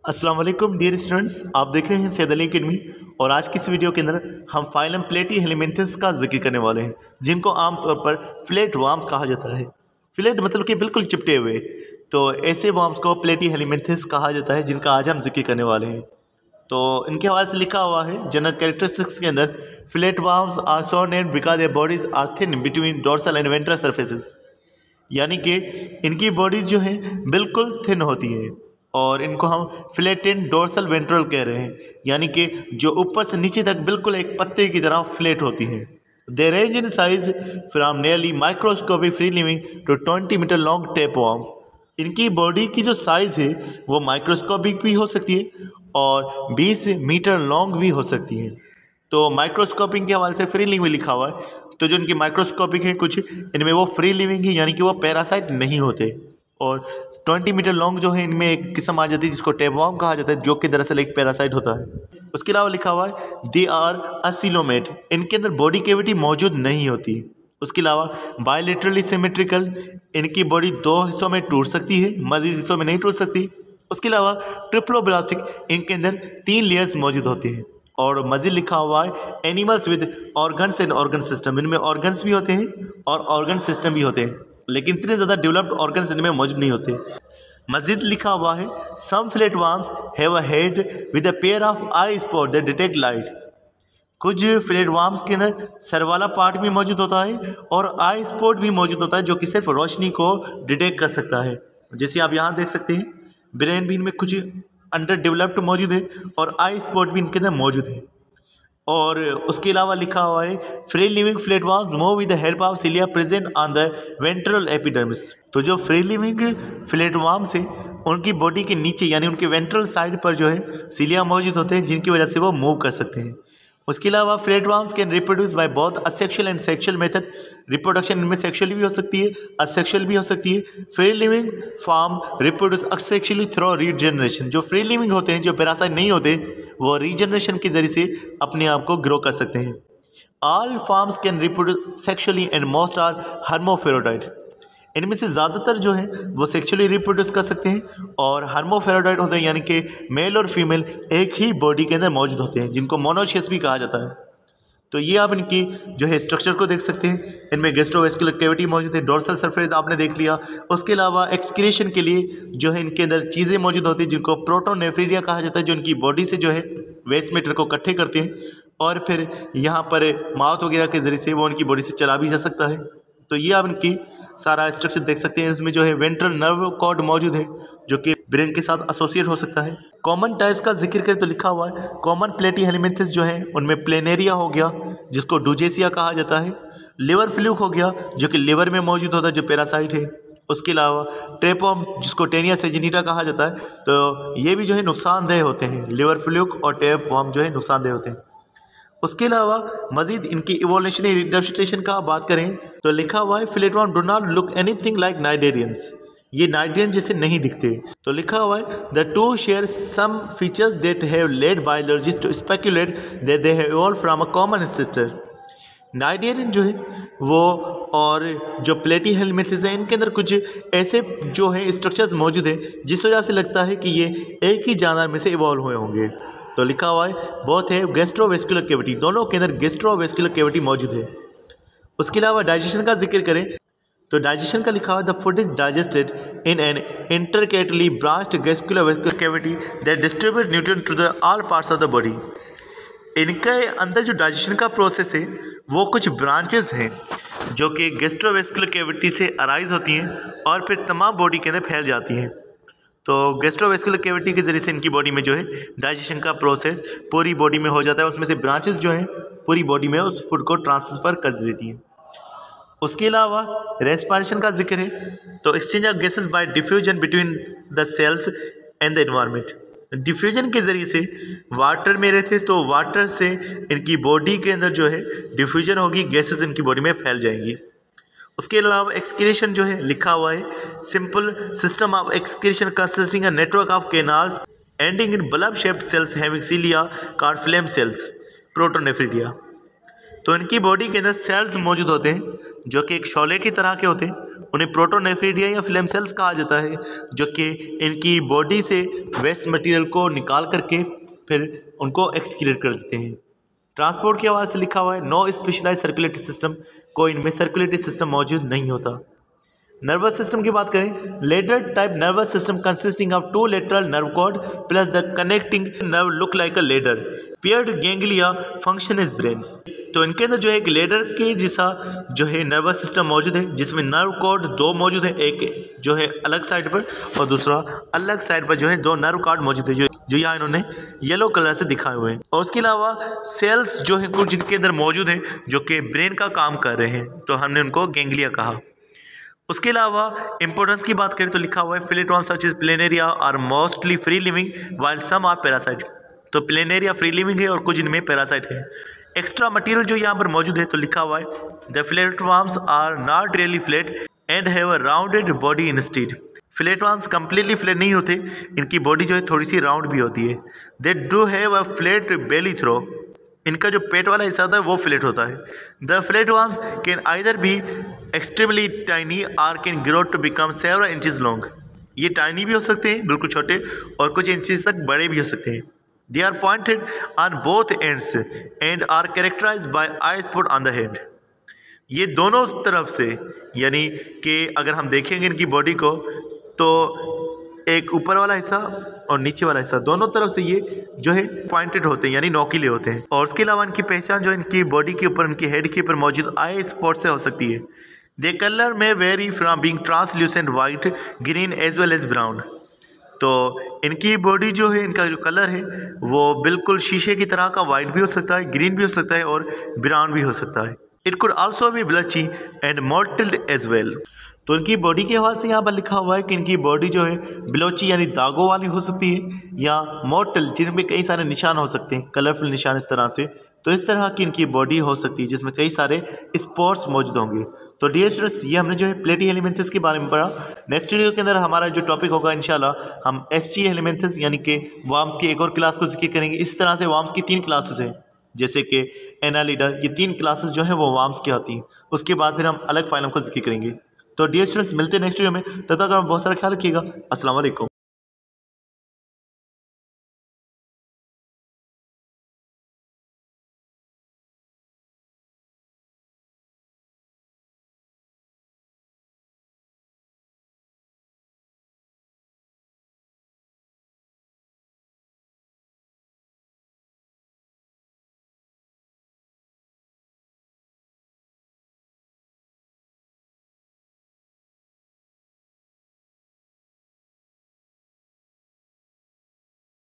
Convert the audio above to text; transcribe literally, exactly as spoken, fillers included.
अस्सलाम वालेकुम dear students, आप देख रहे हैं सैयद अली अकेडमी। और आज की इस वीडियो के अंदर हम फाइलम प्लेटी हेलिमेंथस का जिक्र करने वाले हैं, जिनको आमतौर पर फ्लैट वार्म्स कहा जाता है। फ्लैट मतलब कि बिल्कुल चिपटे हुए, तो ऐसे वार्म्स को प्लेटी हेलिमेंथस कहा जाता है, जिनका आज हम जिक्र करने वाले हैं। तो इनके हवाले से लिखा हुआ है जनरल कैरेक्टरिस्टिक्स के अंदर, flat worms are so named because their bodies are thin between dorsal and ventral surfaces. यानी कि इनकी बॉडीज जो हैं बिल्कुल थिन होती हैं और इनको हम फ्लैटेंड डोर्सल वेंट्रल कह रहे हैं, यानी कि जो ऊपर से नीचे तक बिल्कुल एक पत्ते की तरह फ्लैट होती हैं। They range in size from nearly microscopic free living to twenty metre long tapeworm. इनकी बॉडी की जो साइज़ है वो माइक्रोस्कोपिक भी हो सकती है और बीस मीटर लॉन्ग भी हो सकती है। तो माइक्रोस्कोपिक के हवाले से फ्री लिविंग लिखा हुआ है, तो जो इनकी माइक्रोस्कोपिक है कुछ इनमें वो फ्री लिविंग है, यानी कि वो पैरासाइट नहीं होते। और ट्वेंटी मीटर लॉन्ग जो है इनमें एक किस्म आ जाती है जिसको टेपवर्म कहा जाता है, जो कि दरअसल एक पैरासाइट होता है। उसके अलावा लिखा हुआ है दे आर असिलोमेट, इनके अंदर बॉडी कैविटी मौजूद नहीं होती। उसके अलावा बायलेटरली सिमेट्रिकल, इनकी बॉडी दो हिस्सों में टूट सकती है, मजीद हिस्सों में नहीं टूट सकती। उसके अलावा ट्रिप्लोब्लास्टिक, इनके अंदर तीन लेयर्स मौजूद होते हैं। और मजीद लिखा हुआ है animals with organs and organ system, इनमें ऑर्गन्स भी होते हैं और ऑर्गन सिस्टम भी होते हैं, लेकिन इतने ज़्यादा डेवलप्ड ऑर्गन्स इनमें मौजूद नहीं होते। मजीद लिखा हुआ है some flat worms have a head with a pair of eye spot that detect light. कुछ फ्लैट वार्म्स के अंदर सर वाला पार्ट भी मौजूद होता है और आई स्पॉट भी मौजूद होता है, जो कि सिर्फ रोशनी को डिटेक्ट कर सकता है। जैसे आप यहाँ देख सकते हैं, ब्रेन भी इनमें कुछ अंडर डेवलप्ड मौजूद है और आई स्पॉट भी इनके अंदर मौजूद है। और उसके अलावा लिखा हुआ है free living flat worms move with the help of cilia present on the ventral epidermis. तो जो फ्री लिविंग फ्लैट वार्म्स है उनकी बॉडी के नीचे यानी उनके वेंट्रल साइड पर जो है सिलिया मौजूद होते हैं, जिनकी वजह से वो मूव कर सकते हैं। उसके अलावा flat worms can reproduce by both asexual and sexual method. Reproduction इनमें सेक्सुअली भी हो सकती है, असेक्सुअल भी हो सकती है। Free living form reproduce asexually through regeneration. जो फ्री लिविंग होते हैं, जो पैरासाइट नहीं होते, वो रीजनरेशन के जरिए से अपने आप को ग्रो कर सकते हैं। All forms can reproduce sexually and most are hermaphrodite. इनमें से ज़्यादातर जो है वो सेक्सुअली रिप्रोड्यूस कर सकते हैं और हर्मोफेरोडाइट होते हैं, यानी कि मेल और फीमेल एक ही बॉडी के अंदर मौजूद होते हैं, जिनको मोनोशियस भी कहा जाता है। तो ये आप इनकी जो है स्ट्रक्चर को देख सकते हैं। इनमें गैस्ट्रोवेस्कुलर कैविटी मौजूद है, डोर्सल सरफेस आपने देख लिया। उसके अलावा एक्सक्रीशन के लिए जो है इनके अंदर चीज़ें मौजूद होती हैं, जिनको प्रोटोनेफ्रिडिया कहा जाता है, जो इनकी बॉडी से जो है वेस्ट मैटर को इकट्ठे करते हैं और फिर यहाँ पर माउथ वगैरह के ज़रिए से वो उनकी बॉडी से चला भी जा सकता है। तो ये आप इनकी सारा स्ट्रक्चर देख सकते हैं। इसमें जो है वेंट्रल नर्व कॉर्ड मौजूद है, जो कि ब्रेन के साथ एसोसिएट हो सकता है। कॉमन टाइप्स का जिक्र करें तो लिखा हुआ है कॉमन प्लेटी हेलिमेंथस जो है उनमें प्लेनेरिया हो गया, जिसको डुजेसिया कहा जाता है। लिवर फ्लूक हो गया, जो कि लिवर में मौजूद होता है, जो पैरासाइट है। उसके अलावा ट्रेपवर्म, जिसको टेनिया सेजिनिटा कहा जाता है, तो ये भी जो है नुकसानदेह होते हैं। लिवर फ्लूक और ट्रेपवर्म जो है नुकसानदेह होते हैं। उसके अलावा मजीद इनकी इवोल्यूशनरी रिडस्ट्रेशन का बात करें तो लिखा हुआ है flat worm do not look anything like cnidarians, ये नाइडेरियन जैसे नहीं दिखते। तो लिखा हुआ है the two share some features that have led biologist to speculate that they have evolved from a common sister. Cnidarian जो है वो और जो प्लेटी हेलिमेंथस है, इनके अंदर कुछ ऐसे जो है स्ट्रक्चर्स मौजूद हैं जिस वजह से लगता है कि ये एक ही जानवर में से इवॉल्व हुए होंगे। तो लिखा हुआ है बहुत है गैस्ट्रोवेस्कुलर कैविटी, दोनों के अंदर गैस्ट्रोवेस्कुलर कैविटी मौजूद है। उसके अलावा डाइजेशन का जिक्र करें तो डाइजेशन का लिखा हुआ है the food is digested in an intricately branched gastrovascular cavity that distribute nutrient to the all parts of the body. इनके अंदर जो डाइजेशन का प्रोसेस है वो कुछ ब्रांचेस हैं जो कि गैस्ट्रोवेस्कुलर कैविटी से अराइज होती हैं और फिर तमाम बॉडी के अंदर फैल जाती हैं। तो गैस्ट्रोवेस्कुलर कैविटी के ज़रिए से इनकी बॉडी में जो है डाइजेशन का प्रोसेस पूरी बॉडी में हो जाता है। उसमें से ब्रांचेस जो हैं पूरी बॉडी में उस फूड को ट्रांसफ़र कर देती हैं। उसके अलावा रेस्पिरेशन का जिक्र है तो exchange of gases by diffusion between the cells and the environment. Diffusion के ज़रिए से वाटर में रहते तो वाटर से इनकी बॉडी के अंदर जो है डिफ्यूजन होगी, गैसेस इनकी बॉडी में फैल जाएंगी। उसके अलावा एक्सक्रीशन जो है लिखा हुआ है simple system of excretion consisting a network of canals ending in bulb shaped cells having cilia called flame cells protonephridia. तो इनकी बॉडी के अंदर सेल्स मौजूद होते हैं जो कि एक शोले की तरह के होते हैं। उन्हें प्रोटोनेफ्रिडिया या फ्लेम सेल्स कहा जाता है, जो कि इनकी बॉडी से वेस्ट मटेरियल को निकाल करके फिर उनको एक्सक्रीट कर देते हैं। ट्रांसपोर्ट के हवाले से लिखा हुआ है नो स्पेशलाइज सर्कुलेटरी सिस्टम, कोई इनमें सर्कुलेटरी सिस्टम मौजूद नहीं होता। नर्वस सिस्टम की बात करें, ladder type nervous system consisting of two lateral nerve cord plus the connecting nerve look like a ladder, paired ganglia function is brain. तो इनके अंदर जो है एक लेडर के जैसा जो है नर्वस सिस्टम मौजूद है, जिसमें नर्व कॉर्ड दो मौजूद है, एक जो है अलग साइड पर और दूसरा अलग साइड पर जो है दो नर्व कॉर्ड मौजूद है, जो जो यहाँ इन्होंने येलो कलर से दिखाए हुए हैं। और उसके अलावा सेल्स जो है कुछ जिनके अंदर मौजूद है जो कि ब्रेन का काम कर रहे हैं, तो हमने उनको गैंग्लिया कहा। उसके अलावा इंपॉर्टेंस की बात करें तो लिखा हुआ है flatworms such as planaria are mostly free living while some are parasite. तो प्लेनेरिया फ्री लिविंग है और कुछ इनमें पैरासाइट है। एक्स्ट्रा मटेरियल जो यहाँ पर मौजूद है तो लिखा हुआ है the flatworms are not really flat and have a rounded body instead. Flatworms completely flat नहीं होते, इनकी बॉडी जो है थोड़ी सी राउंड भी होती है। They do have a flat belly though, इनका जो पेट वाला हिस्सा होता है वो फ्लैट होता है। The flatworms can either be extremely tiny or can grow to become several inches long. ये टाइनी भी हो सकते हैं, बिल्कुल छोटे, और कुछ इंचेस तक बड़े भी हो सकते हैं। They are pointed on both ends and are characterized by eye spot on the head. ये दोनों तरफ से, यानी कि अगर हम देखेंगे इनकी बॉडी को तो एक ऊपर वाला हिस्सा और नीचे वाला हिस्सा दोनों तरफ से ये जो है पॉइंटेड होते हैं, यानी नोकीले होते हैं। और उसके अलावा इनकी पहचान जो इनकी बॉडी के ऊपर, इनकी हेड के ऊपर मौजूद आई स्पॉट से हो सकती है। दे कलर में vary from being translucent white, green as well as brown. तो इनकी बॉडी जो है, इनका जो कलर है वो बिल्कुल शीशे की तरह का वाइट भी हो सकता है, ग्रीन भी हो सकता है और ब्राउन भी हो सकता है। It could also be blotchy and mottled as well. तो इनकी बॉडी के हवाले से यहाँ पर लिखा हुआ है कि इनकी बॉडी जो है ब्लोची यानी दागों वाली हो सकती है, या मोटल जिनमें कई सारे निशान हो सकते हैं, कलरफुल निशान इस तरह से। तो इस तरह की इनकी बॉडी हो सकती है जिसमें कई सारे स्पॉट्स मौजूद होंगे। तो डियर स्टूडेंट्स, ये हमने जो है प्लेटी हेलिमेंथस के बारे में पढ़ा। नेक्स्ट वीडियो के अंदर हमारा जो टॉपिक होगा इंशाल्लाह हम एसटी हेलिमेंथस यानी कि वार्म्स की एक और क्लास को जिक्र करेंगे। इस तरह से वार्म्स की तीन क्लासेस हैं, जैसे कि एनालिडा, ये तीन क्लासेस जो है वो वार्म्स की आती हैं। उसके बाद फिर हम अलग फाइलम को जिक्र करेंगे। तो डियर स्टूडेंट्स, मिलते हैं नेक्स्ट वीडियो में, तब तक आप बहुत सारा ख्याल रखिएगा। अस्सलाम वालेकुम।